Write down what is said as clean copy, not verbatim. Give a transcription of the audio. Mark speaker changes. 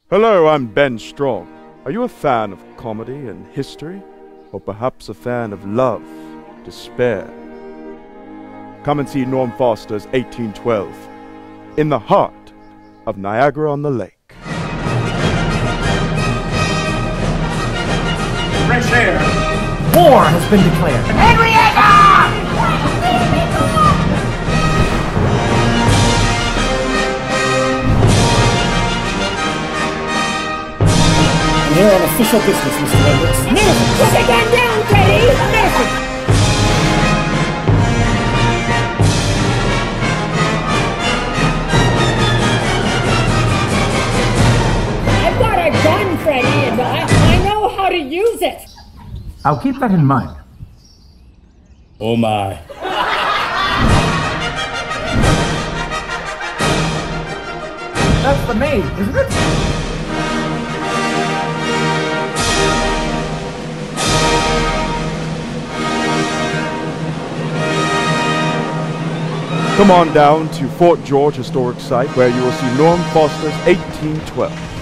Speaker 1: Hello, I'm Ben Strong. Are you a fan of comedy and history? Or perhaps a fan of love, despair? Come and see Norm Foster's 1812, in the heart of Niagara-on-the-Lake.
Speaker 2: Fresh air.
Speaker 3: War has been declared.
Speaker 2: Henrietta!
Speaker 3: We're on official business, Mr. Edwards.
Speaker 4: Nelson! Put the gun down, Teddy! Nelson! I've got a gun, Freddy, and I know how to use it!
Speaker 3: I'll keep that in mind.
Speaker 2: Oh my.
Speaker 3: That's the maid, isn't it?
Speaker 1: Come on down to Fort George Historic Site, where you will see Norm Foster's 1812.